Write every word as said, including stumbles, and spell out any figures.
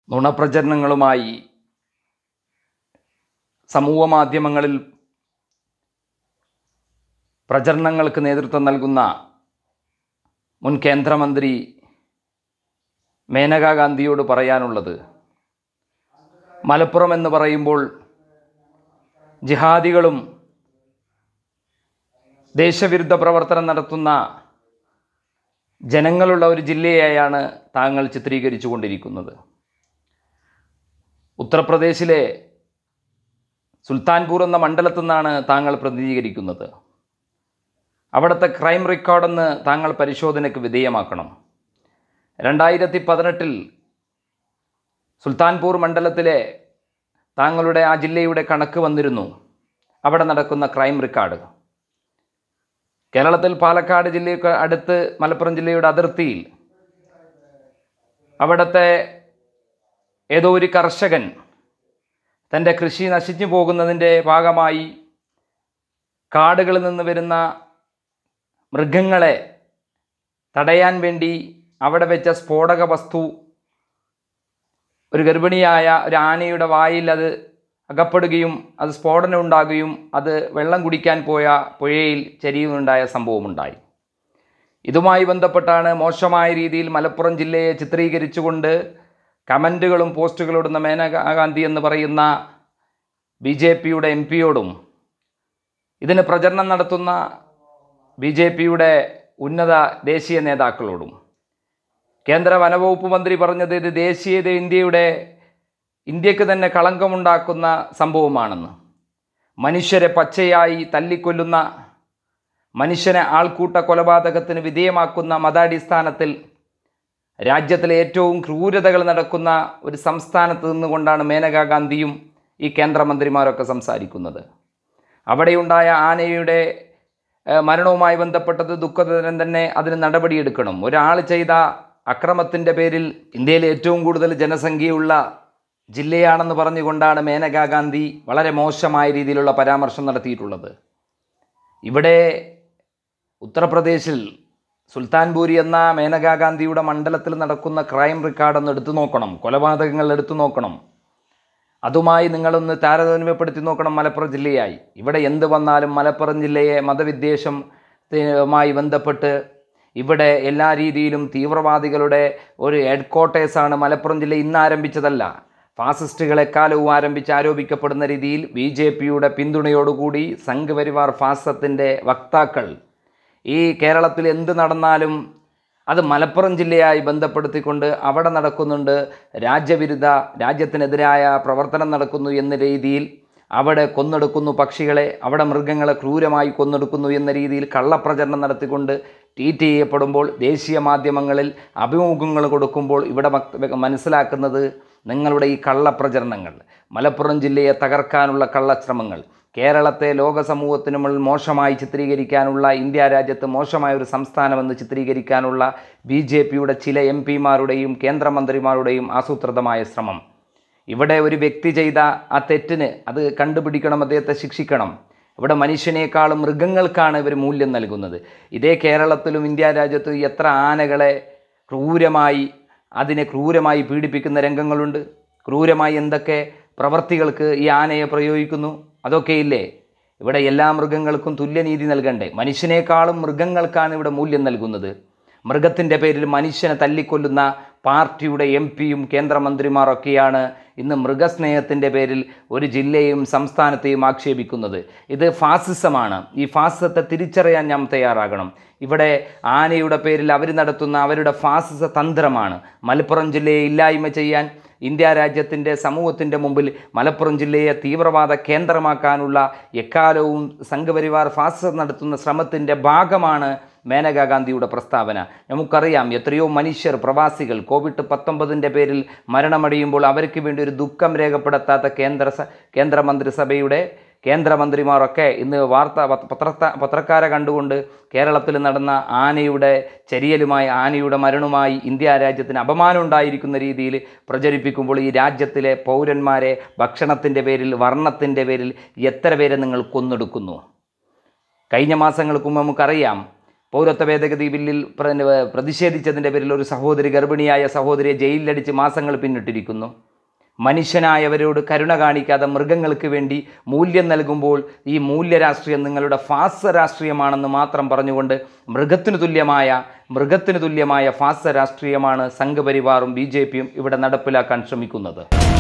നുണപ്രചരണങ്ങളുമായി സമൂഹ മാധ്യമങ്ങളിൽ പ്രചരണങ്ങൾക്ക് നേതൃത്വം നൽകുന്ന മുൻ കേന്ദ്രമന്ത്രി മേനകാ ഗാന്ധിയോട് പറയാനുള്ളത്, മലപ്പുറം എന്ന് പറയുമ്പോൾ ജിഹാദികളും ദേശവിരുദ്ധ പ്രവർത്തനം നടത്തുന്ന ജനങ്ങളുള്ള ഒരു ജില്ലയായാണ് താങ്കൾ ചിത്രീകരിച്ചു കൊണ്ടിരിക്കുന്നത്. ഉത്തർപ്രദേശിലെ സുൽത്താൻപൂർ എന്ന മണ്ഡലത്തിൽ നിന്നാണ് താങ്കൾ പ്രതിനിധീകരിക്കുന്നത്. അവിടുത്തെ ക്രൈം റെക്കോർഡെന്ന് താങ്കൾ പരിശോധനയ്ക്ക് വിധേയമാക്കണം. രണ്ടായിരത്തി പതിനെട്ടിൽ സുൽത്താൻപൂർ മണ്ഡലത്തിലെ താങ്കളുടെ ആ ജില്ലയുടെ കണക്ക് വന്നിരുന്നു. അവിടെ നടക്കുന്ന ക്രൈം റെക്കോർഡ് കേരളത്തിൽ പാലക്കാട് ജില്ലയ്ക്ക് അടുത്ത് മലപ്പുറം ജില്ലയുടെ അതിർത്തിയിൽ അവിടുത്തെ ഏതോ ഒരു കർഷകൻ തൻ്റെ കൃഷി നശിച്ചു പോകുന്നതിൻ്റെ ഭാഗമായി കാടുകളിൽ നിന്ന് വരുന്ന മൃഗങ്ങളെ തടയാൻ വേണ്ടി അവിടെ വെച്ച സ്ഫോടക വസ്തു ഒരു ഗർഭിണിയായ ഒരു ആനയുടെ വായിൽ അത് അകപ്പെടുകയും അത് സ്ഫോടനം ഉണ്ടാകുകയും അത് വെള്ളം കുടിക്കാൻ പോയ പുഴയിൽ ചരിയുന്നുണ്ടായ സംഭവമുണ്ടായി. ഇതുമായി ബന്ധപ്പെട്ടാണ് മോശമായ രീതിയിൽ മലപ്പുറം ജില്ലയെ ചിത്രീകരിച്ചുകൊണ്ട് കമൻറ്റുകളും പോസ്റ്റുകളും ഇടുന്ന മേനകാ ഗാന്ധി എന്ന് പറയുന്ന ബി ജെ പിയുടെ എം പിയോടും ഇതിന് പ്രചരണം നടത്തുന്ന ബി ജെ പിയുടെ ഉന്നത ദേശീയ നേതാക്കളോടും. കേന്ദ്ര വനവകുപ്പ് മന്ത്രി പറഞ്ഞത് ഇത് ദേശീയത ഇന്ത്യയുടെ ഇന്ത്യക്ക് തന്നെ കളങ്കമുണ്ടാക്കുന്ന സംഭവമാണെന്ന്. മനുഷ്യരെ പച്ചയായി തല്ലിക്കൊല്ലുന്ന, മനുഷ്യനെ ആൾക്കൂട്ട കൊലപാതകത്തിന് വിധേയമാക്കുന്ന മതാടിസ്ഥാനത്തിൽ രാജ്യത്തിലെ ഏറ്റവും ക്രൂരതകൾ നടക്കുന്ന ഒരു സംസ്ഥാനത്ത് നിന്നുകൊണ്ടാണ് മേനകാ ഗാന്ധിയും ഈ കേന്ദ്രമന്ത്രിമാരൊക്കെ സംസാരിക്കുന്നത്. അവിടെയുണ്ടായ ആനയുടെ മരണവുമായി ബന്ധപ്പെട്ടത് ദുഃഖതരം തന്നെ, അതിന് നടപടിയെടുക്കണം. ഒരാൾ ചെയ്ത അക്രമത്തിൻ്റെ പേരിൽ ഇന്ത്യയിലെ ഏറ്റവും കൂടുതൽ ജനസംഖ്യയുള്ള ജില്ലയാണെന്ന് പറഞ്ഞുകൊണ്ടാണ് മേനകാ ഗാന്ധി വളരെ മോശമായ രീതിയിലുള്ള പരാമർശം നടത്തിയിട്ടുള്ളത്. ഇവിടെ ഉത്തർപ്രദേശിൽ സുൽത്താൻപൂരി എന്ന മേനകാ ഗാന്ധിയുടെ മണ്ഡലത്തിൽ നടക്കുന്ന ക്രൈം റെക്കോർഡൊന്ന് എടുത്തു നോക്കണം, കൊലപാതകങ്ങൾ എടുത്തു നോക്കണം. അതുമായി നിങ്ങളൊന്ന് താരതമ്യപ്പെടുത്തി നോക്കണം മലപ്പുറം ജില്ലയായി. ഇവിടെ എന്ത് വന്നാലും മലപ്പുറം ജില്ലയെ മതവിദ്വേഷവുമായി ബന്ധപ്പെട്ട് ഇവിടെ എല്ലാ രീതിയിലും തീവ്രവാദികളുടെ ഒരു ഹെഡ് ക്വാർട്ടേഴ്സാണ് മലപ്പുറം ജില്ല. ഇന്ന് ആരംഭിച്ചതല്ല, ഫാസിസ്റ്റുകൾ എക്കാലവും ആരംഭിച്ച് ആരോപിക്കപ്പെടുന്ന രീതിയിൽ ബി ജെ പിയുടെ പിന്തുണയോടുകൂടി സംഘപരിവാർ ഫാസിസത്തിൻ്റെ വക്താക്കൾ ഈ കേരളത്തിൽ എന്ത് നടന്നാലും അത് മലപ്പുറം ജില്ലയായി ബന്ധപ്പെടുത്തിക്കൊണ്ട് അവിടെ നടക്കുന്നുണ്ട്, രാജ്യവിരുദ്ധ രാജ്യത്തിനെതിരായ പ്രവർത്തനം നടക്കുന്നു എന്ന രീതിയിൽ അവിടെ കൊന്നെടുക്കുന്നു പക്ഷികളെ, അവിടെ മൃഗങ്ങളെ ക്രൂരമായി കൊന്നെടുക്കുന്നു എന്ന രീതിയിൽ കള്ളപ്രചരണം നടത്തിക്കൊണ്ട് ട്വീറ്റ് ചെയ്യപ്പെടുമ്പോൾ, ദേശീയ മാധ്യമങ്ങളിൽ അഭിമുഖങ്ങൾ കൊടുക്കുമ്പോൾ ഇവിടെ മനസ്സിലാക്കുന്നത് നിങ്ങളുടെ ഈ കള്ളപ്രചരണങ്ങൾ, മലപ്പുറം ജില്ലയെ തകർക്കാനുള്ള കള്ളശ്രമങ്ങൾ, കേരളത്തെ ലോക സമൂഹത്തിന് മുന്നിൽ മോശമായി ചിത്രീകരിക്കാനുള്ള, ഇന്ത്യ രാജ്യത്ത് മോശമായ ഒരു സംസ്ഥാനമെന്ന് ചിത്രീകരിക്കാനുള്ള ബി ജെ പിയുടെ ചില എം പിമാരുടെയും കേന്ദ്രമന്ത്രിമാരുടെയും ആസൂത്രിതമായ ശ്രമം. ഇവിടെ ഒരു വ്യക്തി ചെയ്ത ആ തെറ്റിന് അത് കണ്ടുപിടിക്കണം, അദ്ദേഹത്തെ ശിക്ഷിക്കണം. ഇവിടെ മനുഷ്യനേക്കാളും മൃഗങ്ങൾക്കാണ് ഇവർ മൂല്യം നൽകുന്നത്. ഇതേ കേരളത്തിലും ഇന്ത്യ രാജ്യത്തും എത്ര ആനകളെ ക്രൂരമായി അതിനെ ക്രൂരമായി പീഡിപ്പിക്കുന്ന രംഗങ്ങളുണ്ട്. ക്രൂരമായി എന്തൊക്കെ പ്രവർത്തികൾക്ക് ഈ ആനയെ പ്രയോഗിക്കുന്നു, അതൊക്കെയില്ലേ. ഇവിടെ എല്ലാ മൃഗങ്ങൾക്കും തുല്യനീതി നൽകണ്ടേ? മനുഷ്യനേക്കാളും മൃഗങ്ങൾക്കാണ് ഇവിടെ മൂല്യം നൽകുന്നത്. മൃഗത്തിൻ്റെ പേരിൽ മനുഷ്യനെ തല്ലിക്കൊല്ലുന്ന പാർട്ടിയുടെ എം പിയും കേന്ദ്രമന്ത്രിമാരൊക്കെയാണ് ഇന്ന് മൃഗസ്നേഹത്തിൻ്റെ പേരിൽ ഒരു ജില്ലയും സംസ്ഥാനത്തെയും ആക്ഷേപിക്കുന്നത്. ഇത് ഫാസിസമാണ്. ഈ ഫാസിസത്തെ തിരിച്ചറിയാൻ നാം തയ്യാറാകണം. ഇവിടെ ആനയുടെ പേരിൽ അവർ നടത്തുന്ന അവരുടെ ഫാസിസ തന്ത്രമാണ് മലപ്പുറം ജില്ലയെ ഇല്ലായ്മ ചെയ്യാൻ, ഇന്ത്യ രാജ്യത്തിൻ്റെ സമൂഹത്തിൻ്റെ മുമ്പിൽ മലപ്പുറം ജില്ലയെ തീവ്രവാദ കേന്ദ്രമാക്കാനുള്ള എക്കാലവും സംഘപരിവാർ ഫാസിസം നടത്തുന്ന ശ്രമത്തിൻ്റെ ഭാഗമാണ് മേനകാ ഗാന്ധിയുടെ പ്രസ്താവന. നമുക്കറിയാം എത്രയോ മനുഷ്യർ, പ്രവാസികൾ കോവിഡ് പത്തൊമ്പതിൻ്റെ പേരിൽ മരണമടയുമ്പോൾ അവർക്ക് വേണ്ടി ഒരു ദുഃഖം രേഖപ്പെടുത്താത്ത കേന്ദ്ര കേന്ദ്രമന്ത്രിസഭയുടെ കേന്ദ്രമന്ത്രിമാരൊക്കെ ഇന്ന് വാർത്ത പത്ര പത്രക്കാരെ കണ്ടുകൊണ്ട് കേരളത്തിൽ നടന്ന ആനയുടെ ചരിയലുമായി, ആനയുടെ മരണവുമായി ഇന്ത്യ രാജ്യത്തിന് അപമാനം ഉണ്ടായിരിക്കുന്ന രീതിയിൽ പ്രചരിപ്പിക്കുമ്പോൾ ഈ രാജ്യത്തിലെ പൗരന്മാരെ ഭക്ഷണത്തിൻ്റെ പേരിൽ, വർണ്ണത്തിൻ്റെ പേരിൽ എത്ര പേരെ നിങ്ങൾ കൊന്നെടുക്കുന്നു? കഴിഞ്ഞ മാസങ്ങൾക്ക് മുമ്പ് നമുക്കറിയാം പൗരത്വ ഭേദഗതി ബില്ലിൽ പ്രതിഷേധിച്ചതിൻ്റെ പേരിൽ ഒരു സഹോദരി ഗർഭിണിയായ സഹോദരിയെ ജയിലിലടിച്ച് മാസങ്ങൾ പിന്നിട്ടിരിക്കുന്നു. മനുഷ്യനായവരോട് കരുണ കാണിക്കാതെ മൃഗങ്ങൾക്ക് വേണ്ടി മൂല്യം നൽകുമ്പോൾ ഈ മൂല്യരാഷ്ട്രീയം നിങ്ങളുടെ ഫാസ രാഷ്ട്രീയമാണെന്ന് മാത്രം പറഞ്ഞുകൊണ്ട് മൃഗത്തിനു തുല്യമായ മൃഗത്തിനു തുല്യമായ ഫാസ രാഷ്ട്രീയമാണ് സംഘപരിവാറും ബി ജെ പിയും ഇവിടെ നടപ്പിലാക്കാൻ ശ്രമിക്കുന്നത്.